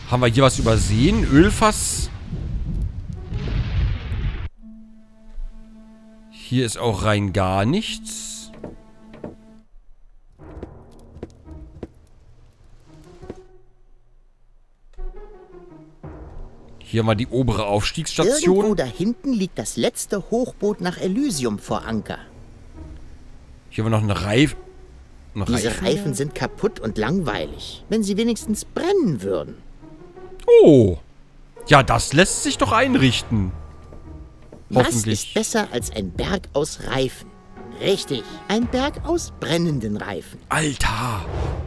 Haben wir hier was übersehen? Ölfass. Hier ist auch rein gar nichts. Hier haben wir die obere Aufstiegsstation. Irgendwo da hinten liegt das letzte Hochboot nach Elysium vor Anker. Hier haben wir noch einen Reifen. Diese Reifen sind kaputt und langweilig. Wenn sie wenigstens brennen würden. Oh. Ja, das lässt sich doch einrichten. Was Hoffentlich. ist besser als ein Berg aus Reifen? Richtig, ein Berg aus brennenden Reifen. Alter.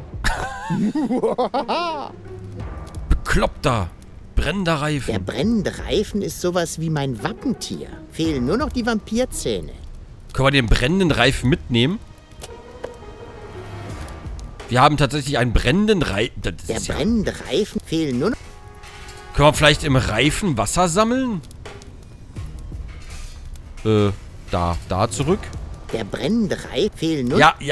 Bekloppter. Brennender Reifen. Der brennende Reifen ist sowas wie mein Wappentier. Fehlen nur noch die Vampirzähne. Können wir den brennenden Reifen mitnehmen? Wir haben tatsächlich einen brennenden Reifen. Der brennende Reifen fehlen nur noch... Können wir vielleicht im Reifen Wasser sammeln? Da zurück. Der brennende Reifen fehlen nur... Ja.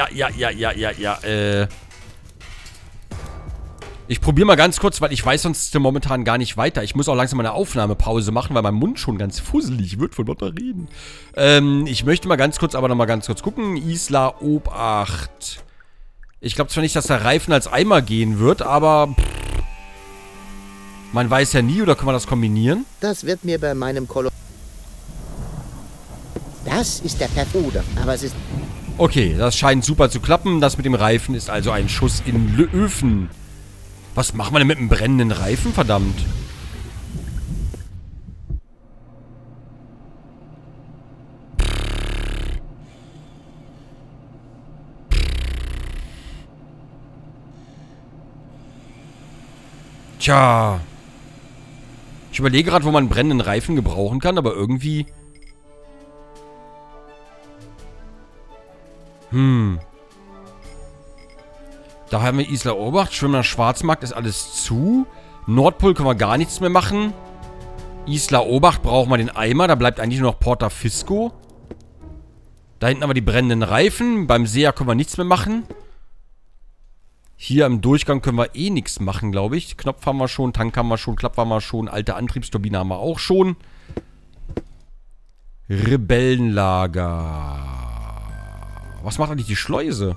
Ich probiere mal ganz kurz, weil ich weiß sonst momentan gar nicht weiter. Ich muss auch langsam mal eine Aufnahmepause machen, weil mein Mund schon ganz fusselig wird von lauter Reden. Ich möchte mal ganz kurz, aber nochmal ganz kurz gucken. Isla Obacht. Ich glaube zwar nicht, dass der Reifen als Eimer gehen wird, aber... man weiß ja nie, oder kann man das kombinieren? Das wird mir bei meinem Das ist der Perfode, aber es ist... Okay, das scheint super zu klappen. Das mit dem Reifen ist also ein Schuss in Öfen. Was machen wir denn mit einem brennenden Reifen, verdammt? Tja. Ich überlege gerade, wo man einen brennenden Reifen gebrauchen kann, aber irgendwie... Da haben wir Isla Obacht. Schwimmer Schwarzmarkt ist alles zu. Nordpol können wir gar nichts mehr machen. Isla Obacht brauchen wir den Eimer. Da bleibt eigentlich nur noch Porta Fisco. Da hinten haben wir die brennenden Reifen. Beim Seher können wir nichts mehr machen. Hier im Durchgang können wir eh nichts machen, glaube ich. Knopf haben wir schon, Tank haben wir schon, Klapp haben wir schon, alte Antriebsturbine haben wir auch schon. Rebellenlager. Was macht eigentlich die Schleuse?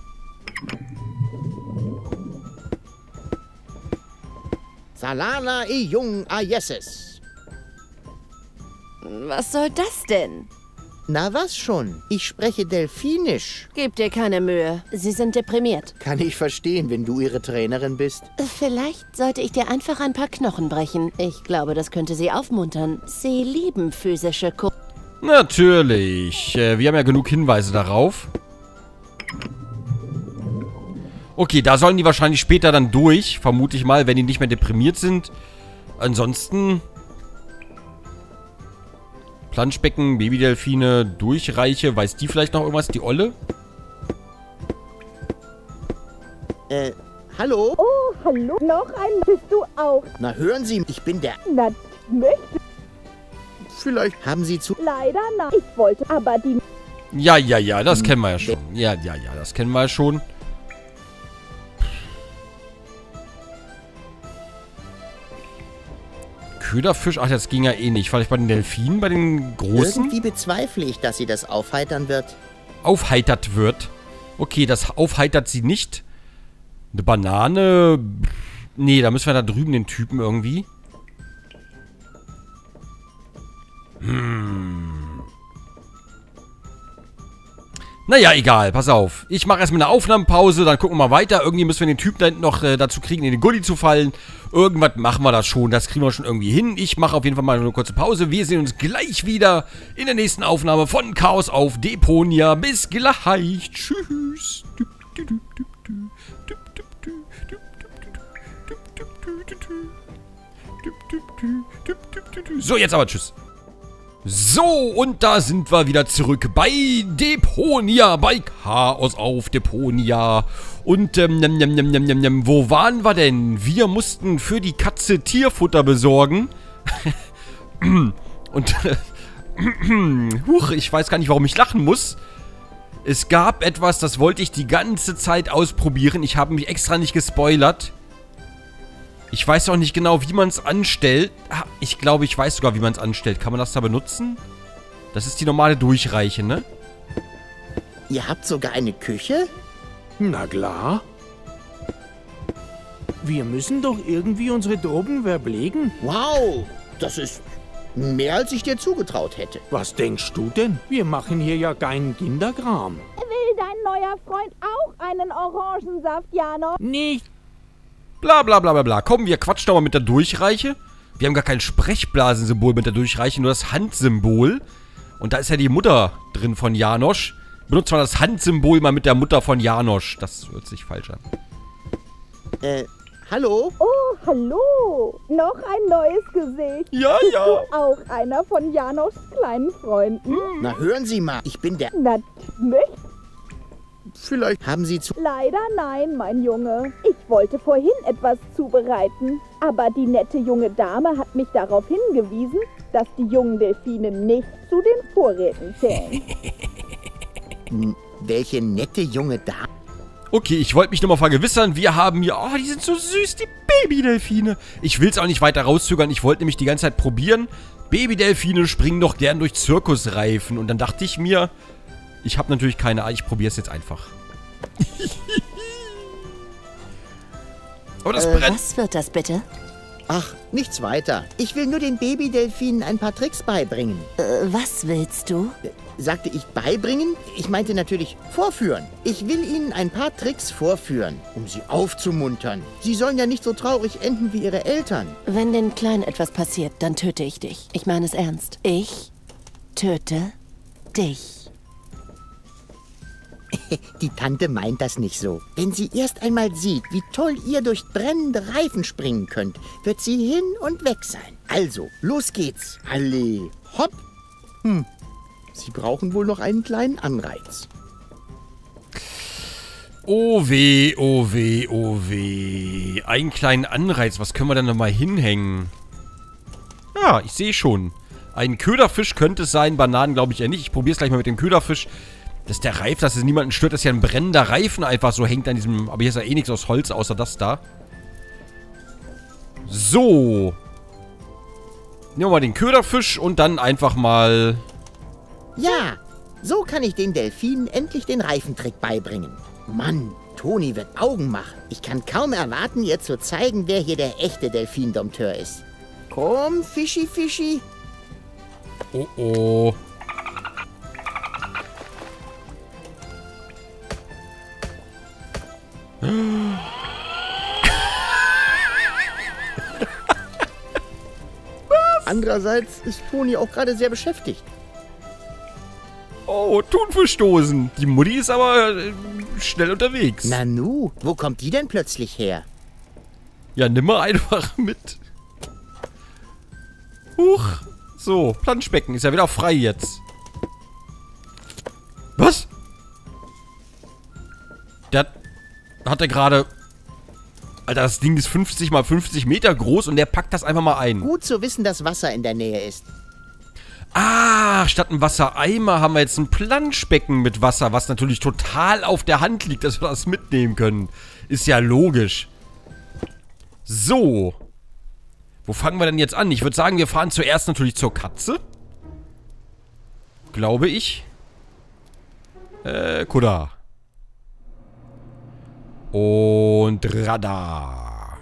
Salana e Jung Ayeses. Was soll das denn? Na was schon? Ich spreche Delfinisch. Gib dir keine Mühe. Sie sind deprimiert. Kann ich verstehen, wenn du ihre Trainerin bist. Vielleicht sollte ich dir einfach ein paar Knochen brechen. Ich glaube, das könnte sie aufmuntern. Sie lieben physische Natürlich. Wir haben ja genug Hinweise darauf. Okay, da sollen die wahrscheinlich später dann durch. Vermute ich mal, wenn die nicht mehr deprimiert sind. Ansonsten... Planschbecken, Babydelfine, Durchreiche. Weiß die vielleicht noch irgendwas? Die Olle? Hallo? Oh, hallo. Noch ein bist du auch. Na hören Sie, ich bin der... Na, möchte Vielleicht haben Sie zu... leider nein. Ich wollte aber die... Ja, das kennen wir ja schon. Ja, das kennen wir ja schon. Köderfisch? Ach, das ging ja eh nicht. Vielleicht bei den Delfinen, bei den großen? Irgendwie bezweifle ich, dass sie das aufheitern wird. Aufheitert wird. Okay, das aufheitert sie nicht. Eine Banane. Nee, da müssen wir da drüben den Typen irgendwie. Naja, egal. Pass auf. Ich mache erstmal eine Aufnahmepause, dann gucken wir mal weiter. Irgendwie müssen wir den Typen da hinten noch dazu kriegen, in den Gully zu fallen. Irgendwas machen wir das schon. Das kriegen wir schon irgendwie hin. Ich mache auf jeden Fall mal eine kurze Pause. Wir sehen uns gleich wieder in der nächsten Aufnahme von Chaos auf Deponia. Bis gleich. Tschüss. So, jetzt aber tschüss. So, und da sind wir wieder zurück bei Deponia, bei Chaos auf Deponia. Und, wo waren wir denn? Wir mussten für die Katze Tierfutter besorgen. Und, huch, ich weiß gar nicht, warum ich lachen muss. Es gab etwas, das wollte ich die ganze Zeit ausprobieren. Ich habe mich extra nicht gespoilert. Ich weiß auch nicht genau, wie man es anstellt. Ah, ich glaube, ich weiß sogar, wie man es anstellt. Kann man das da benutzen? Das ist die normale Durchreiche, ne? Ihr habt sogar eine Küche? Na klar. Wir müssen doch irgendwie unsere Drogen verpflegen. Wow, das ist mehr, als ich dir zugetraut hätte. Was denkst du denn? Wir machen hier ja keinen Kinderkram. Will dein neuer Freund auch einen Orangensaft, Janosch? Nicht. Bla bla bla bla bla. Komm, wir quatschen doch mal mit der Durchreiche. Wir haben gar kein Sprechblasensymbol mit der Durchreiche, nur das Handsymbol. Und da ist ja die Mutter drin von Janosch. Benutzt mal das Handsymbol mal mit der Mutter von Janosch. Das hört sich falsch an. Hallo? Oh, hallo. Noch ein neues Gesicht. Ja, Bist ja. du auch einer von Janoschs kleinen Freunden? Na, hören Sie mal. Ich bin der... Natürlich. Vielleicht haben Sie zu... Leider nein, mein Junge. Ich wollte vorhin etwas zubereiten. Aber die nette junge Dame hat mich darauf hingewiesen, dass die jungen Delfine nicht zu den Vorräten zählen. Welche nette junge Dame? Okay, ich wollte mich nochmal vergewissern. Wir haben hier... Oh, die sind so süß, die Babydelfine. Ich will es auch nicht weiter rauszögern. Ich wollte nämlich die ganze Zeit probieren. Babydelfine springen doch gern durch Zirkusreifen. Und dann dachte ich mir... Ich habe natürlich keine Ahnung. Ich probiere es jetzt einfach. Aber das brennt. Was wird das bitte? Ach, nichts weiter. Ich will nur den Babydelfinen ein paar Tricks beibringen. Was willst du? Sagte ich beibringen? Ich meinte natürlich vorführen. Ich will ihnen ein paar Tricks vorführen, um sie aufzumuntern. Sie sollen ja nicht so traurig enden wie ihre Eltern. Wenn den Kleinen etwas passiert, dann töte ich dich. Ich meine es ernst. Ich töte dich. Die Tante meint das nicht so. Wenn sie erst einmal sieht, wie toll ihr durch brennende Reifen springen könnt, wird sie hin und weg sein. Also, los geht's. Alle, hopp. Sie brauchen wohl noch einen kleinen Anreiz. Oh weh, oh weh, oh weh. Einen kleinen Anreiz. Was können wir denn da mal hinhängen? Ja, ich sehe schon. Ein Köderfisch könnte es sein. Bananen glaube ich ja nicht. Ich probiere es gleich mal mit dem Köderfisch. Dass der Reifen, dass es niemanden stört, dass ja ein brennender Reifen einfach so hängt an diesem... Aber hier ist ja eh nichts aus Holz, außer das da. So. Nehmen wir mal den Köderfisch und dann einfach mal... Ja, so kann ich den Delfinen endlich den Reifentrick beibringen. Mann, Toni wird Augen machen. Ich kann kaum erwarten, ihr zu zeigen, wer hier der echte Delfindompteur ist. Komm, Fischi, Fischi. Oh, oh. Andererseits ist Toni auch gerade sehr beschäftigt. Oh, Thunfischdosen. Die Mutti ist aber schnell unterwegs. Nanu, wo kommt die denn plötzlich her? Ja, nimm mal einfach mit. Huch. So, Planschbecken ist ja wieder frei jetzt. Was? Der hat er gerade... Alter, das Ding ist 50 mal 50 Meter groß und der packt das einfach mal ein. Gut zu wissen, dass Wasser in der Nähe ist. Ah, statt einem Wassereimer haben wir jetzt ein Planschbecken mit Wasser, was natürlich total auf der Hand liegt, dass wir das mitnehmen können. Ist ja logisch. So. Wo fangen wir denn jetzt an? Ich würde sagen, wir fahren zuerst natürlich zur Katze. Glaube ich. Kuda. Und Radar.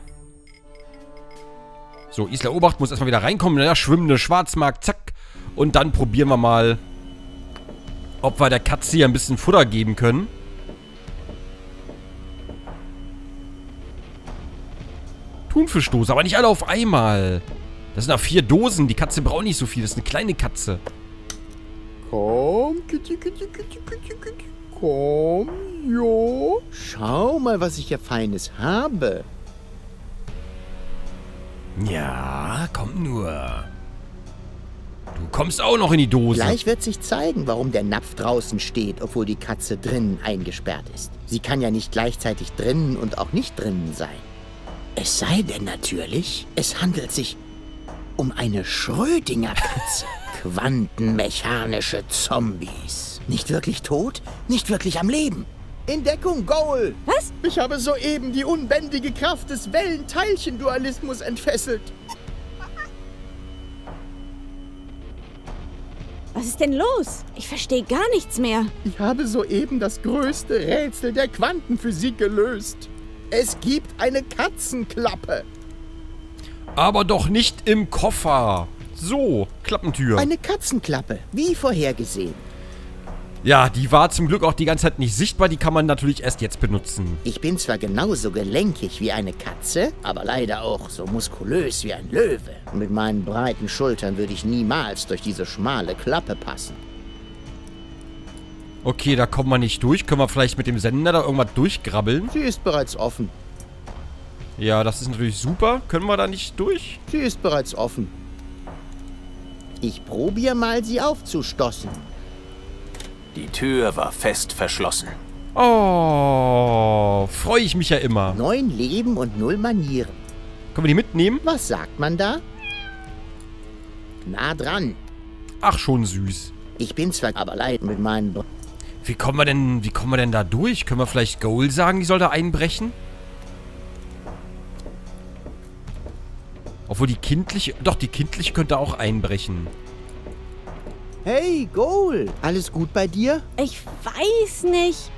So, Isla Obacht muss erstmal wieder reinkommen. Ja, schwimmende Schwarzmarkt, zack. Und dann probieren wir mal, ob wir der Katze hier ein bisschen Futter geben können. Thunfischdose, aber nicht alle auf einmal. Das sind auch 4 Dosen. Die Katze braucht nicht so viel. Das ist eine kleine Katze. Komm, Kitty, Kitty, Kitty, Kitty, Kitty. Komm, jo. Schau mal, was ich hier Feines habe. Ja, komm nur. Du kommst auch noch in die Dose. Gleich wird sich zeigen, warum der Napf draußen steht, obwohl die Katze drinnen eingesperrt ist. Sie kann ja nicht gleichzeitig drinnen und auch nicht drinnen sein. Es sei denn natürlich, es handelt sich um eine Schrödinger-Katze. Quantenmechanische Zombies. Nicht wirklich tot, nicht wirklich am Leben. In Deckung, Goal! Was? Ich habe soeben die unbändige Kraft des Wellenteilchendualismus entfesselt. Was ist denn los? Ich verstehe gar nichts mehr. Ich habe soeben das größte Rätsel der Quantenphysik gelöst. Es gibt eine Katzenklappe. Aber doch nicht im Koffer. So, Klappentür. Eine Katzenklappe, wie vorhergesehen. Ja, die war zum Glück auch die ganze Zeit nicht sichtbar. Die kann man natürlich erst jetzt benutzen. Ich bin zwar genauso gelenkig wie eine Katze, aber leider auch so muskulös wie ein Löwe. Mit meinen breiten Schultern würde ich niemals durch diese schmale Klappe passen. Okay, da kommen wir nicht durch. Können wir vielleicht mit dem Sender da irgendwas durchgrabbeln? Sie ist bereits offen. Ja, das ist natürlich super. Können wir da nicht durch? Sie ist bereits offen. Ich probiere mal, sie aufzustoßen. Die Tür war fest verschlossen. Oh, freue ich mich ja immer. 9 Leben und 0 Manieren. Können wir die mitnehmen? Was sagt man da? Nah dran. Ach, schon süß. Ich bin zwar aber leid mit meinen... Wie kommen wir denn da durch? Können wir vielleicht Goal sagen, die soll da einbrechen? Obwohl die kindliche... Doch, die kindliche könnte auch einbrechen. Hey, Goal! Alles gut bei dir? Ich weiß nicht.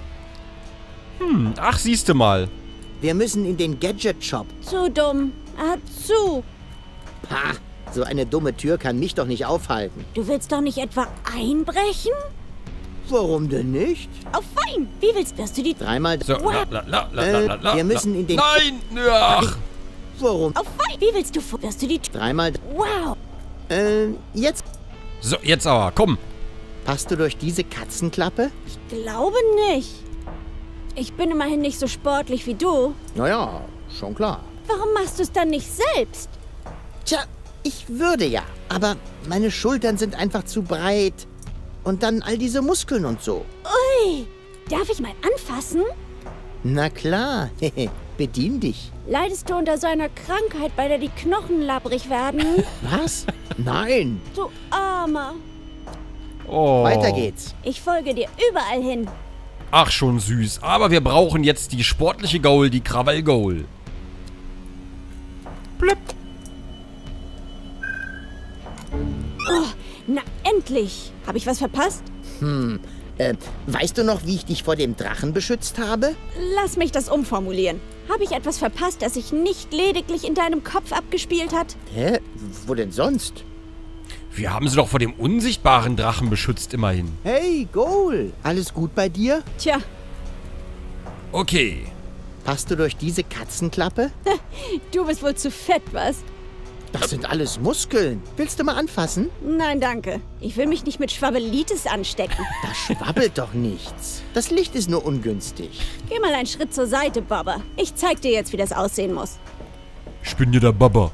Ach, siehste mal. Wir müssen in den Gadget-Shop. Zu dumm. Er hat zu. Pah, so eine dumme Tür kann mich doch nicht aufhalten. Du willst doch nicht etwa einbrechen? Warum denn nicht? Auf fein. Wie wirst du die... Dreimal... So, wir müssen in den... Nein! Ach! Warum? Auf fein. Wie wirst du die... Dreimal... Wow. Jetzt... So, jetzt aber, komm. Passt du durch diese Katzenklappe? Ich glaube nicht. Ich bin immerhin nicht so sportlich wie du. Naja, schon klar. Warum machst du es dann nicht selbst? Tja, ich würde ja. Aber meine Schultern sind einfach zu breit. Und dann all diese Muskeln und so. Ui. Darf ich mal anfassen? Na klar. Bedien dich. Leidest du unter so einer Krankheit, bei der die Knochen labbrig werden? Was? Nein. Du Armer. Oh. Weiter geht's. Ich folge dir überall hin. Ach, schon süß. Aber wir brauchen jetzt die sportliche Goal, die Krawall-Goal. Blöpp. Oh, na endlich. Habe ich was verpasst? Weißt du noch, wie ich dich vor dem Drachen beschützt habe? Lass mich das umformulieren. Habe ich etwas verpasst, das sich nicht lediglich in deinem Kopf abgespielt hat? Hä? Wo denn sonst? Wir haben sie doch vor dem unsichtbaren Drachen beschützt, immerhin. Hey, Goal. Alles gut bei dir? Tja, Okay. Passt du durch diese Katzenklappe? du bist wohl zu fett, was? Das sind alles Muskeln. Willst du mal anfassen? Nein, danke. Ich will mich nicht mit Schwabbelitis anstecken. Da schwabbelt doch nichts. Das Licht ist nur ungünstig. Geh mal einen Schritt zur Seite, Baba. Ich zeig dir jetzt, wie das aussehen muss. Ich bin ja der Baba.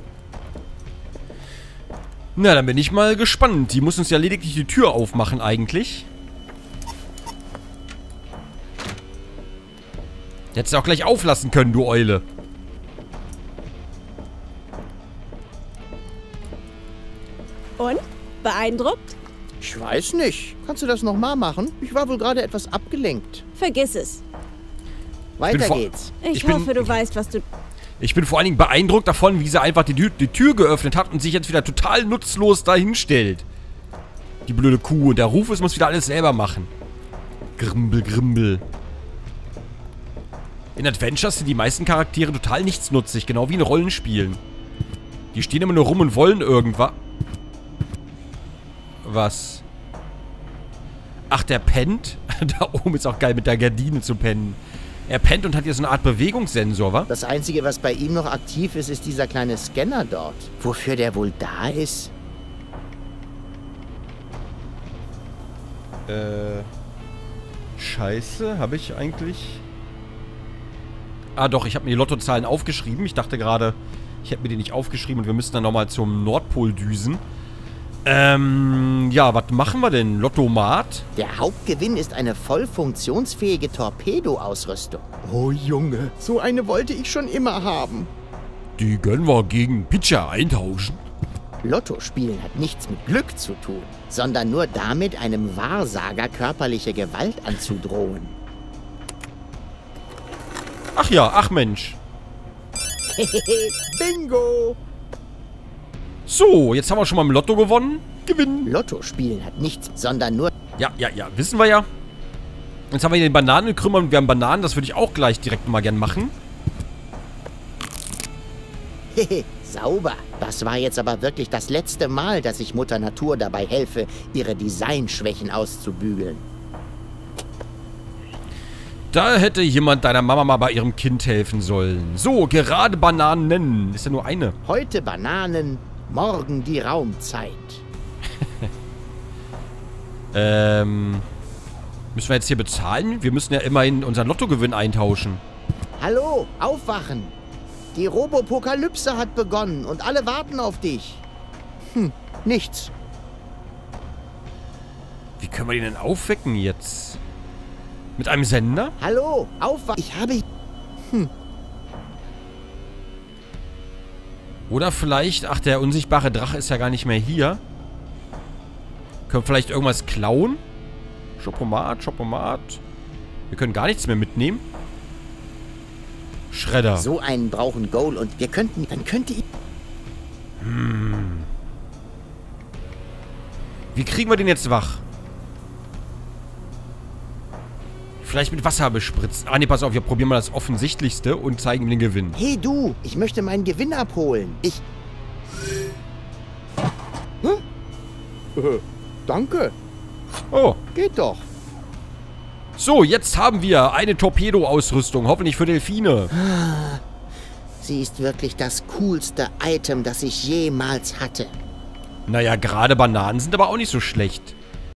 Na, dann bin ich mal gespannt. Die muss uns ja lediglich die Tür aufmachen eigentlich. Hättest du auch gleich auflassen können, du Eule. Und? Beeindruckt? Ich weiß nicht. Kannst du das nochmal machen? Ich war wohl gerade etwas abgelenkt. Vergiss es. Weiter vor- geht's. Ich bin- hoffe, du weißt, was du... Ich bin vor allen Dingen beeindruckt davon, wie sie einfach die Tür geöffnet hat und sich jetzt wieder total nutzlos dahinstellt. Die blöde Kuh. Und der Rufus muss wieder alles selber machen. Grimbel, Grimbel. In Adventures sind die meisten Charaktere total nichtsnutzig, genau wie in Rollenspielen. Die stehen immer nur rum und wollen irgendwas. Was? Ach, der pennt? Da oben ist auch geil, mit der Gardine zu pennen. Er pennt und hat hier so eine Art Bewegungssensor, wa? Das Einzige, was bei ihm noch aktiv ist, ist dieser kleine Scanner dort. Wofür der wohl da ist? Scheiße, habe ich eigentlich... Ah doch, ich habe mir die Lottozahlen aufgeschrieben. Ich dachte gerade, ich hätte mir die nicht aufgeschrieben und wir müssten dann nochmal zum Nordpol düsen. Ja, was machen wir denn? Lottomat? Der Hauptgewinn ist eine voll funktionsfähige Torpedo-Ausrüstung. Oh Junge, so eine wollte ich schon immer haben. Die können wir gegen Pitcher eintauschen. Lottospielen hat nichts mit Glück zu tun, sondern nur damit, einem Wahrsager körperliche Gewalt anzudrohen. Ach ja, ach Mensch. Bingo! So, jetzt haben wir schon mal im Lotto gewonnen. Gewinnen. Lotto spielen hat nichts, sondern nur... Ja, wissen wir ja. Jetzt haben wir hier den Bananenkrümmer und wir haben Bananen. Das würde ich auch gleich direkt mal gern machen. Sauber. Das war jetzt aber wirklich das letzte Mal, dass ich Mutter Natur dabei helfe, ihre Designschwächen auszubügeln. Da hätte jemand deiner Mama mal bei ihrem Kind helfen sollen. So, gerade Bananen nennen. Ist ja nur eine. Heute Bananen, morgen die Raumzeit. Müssen wir jetzt hier bezahlen? Wir müssen ja immerhin unseren Lottogewinn eintauschen. Hallo, aufwachen! Die Robopokalypse hat begonnen und alle warten auf dich. Nichts. Wie können wir den denn aufwecken jetzt? Mit einem Sender? Hallo, aufwachen! Ich habe... Oder vielleicht... Ach, der unsichtbare Drache ist ja gar nicht mehr hier. Können wir vielleicht irgendwas klauen? Schopomat. Wir können gar nichts mehr mitnehmen. Schredder. So einen brauchen Goal und wir könnten... Dann könnte ich... Wie kriegen wir den jetzt wach? Vielleicht mit Wasser bespritzt. Ah, ne, pass auf, wir probieren mal das Offensichtlichste und zeigen ihm den Gewinn. Hey du, ich möchte meinen Gewinn abholen. Danke. Oh. Geht doch. So, jetzt haben wir eine Torpedo-Ausrüstung. Hoffentlich für Delfine. Sie ist wirklich das coolste Item, das ich jemals hatte. Naja, gerade Bananen sind aber auch nicht so schlecht.